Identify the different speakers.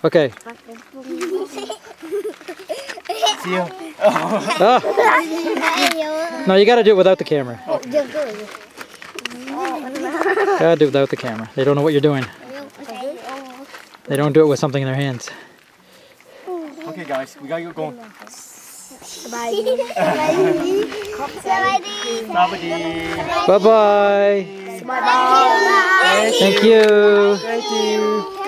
Speaker 1: Okay.
Speaker 2: See you.
Speaker 1: Oh. No, you gotta do it without the camera. Gotta do it without the camera. They don't know what you're doing. They don't do it with something in their hands.
Speaker 2: Okay, guys, we gotta get going.
Speaker 1: Bye-bye. Thank you.
Speaker 2: Thank you.